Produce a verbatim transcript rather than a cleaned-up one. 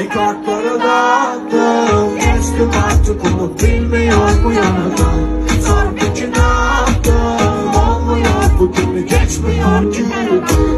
kartları dağıttım. Geçtim artık umut bilmiyor bu yanadan. Sor peki ne yaptım? Olmuyor bu gibi geçmiyor ki.